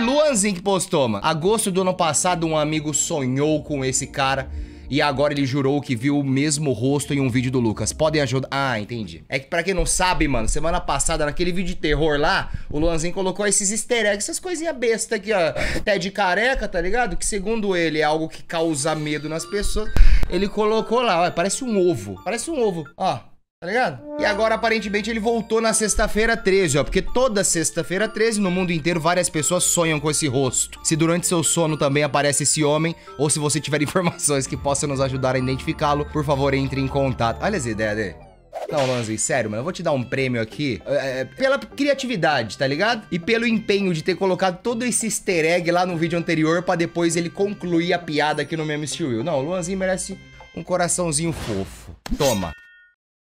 Luanzinho que postou, mano. Agosto do ano passado, um amigo sonhou com esse cara e agora ele jurou que viu o mesmo rosto em um vídeo do Lucas. Podem ajudar? Ah, entendi. É que pra quem não sabe, mano, semana passada, naquele vídeo de terror lá, o Luanzinho colocou esses easter eggs, essas coisinhas bestas aqui, ó. Até de careca, tá ligado? Que segundo ele é algo que causa medo nas pessoas. Ele colocou lá, ó, parece um ovo. Parece um ovo, ó. Tá ligado? E agora, aparentemente, ele voltou na sexta-feira 13, ó. Porque toda sexta-feira 13, no mundo inteiro, várias pessoas sonham com esse rosto. Se durante seu sono também aparece esse homem, ou se você tiver informações que possam nos ajudar a identificá-lo, por favor, entre em contato. Olha as ideias dele. Não, Lanzi, sério, mano, eu vou te dar um prêmio aqui pela criatividade, tá ligado? E pelo empenho de ter colocado todo esse easter egg lá no vídeo anterior pra depois ele concluir a piada aqui no mesmo Steel Will. Não, o Luanzinho merece um coraçãozinho fofo. Toma.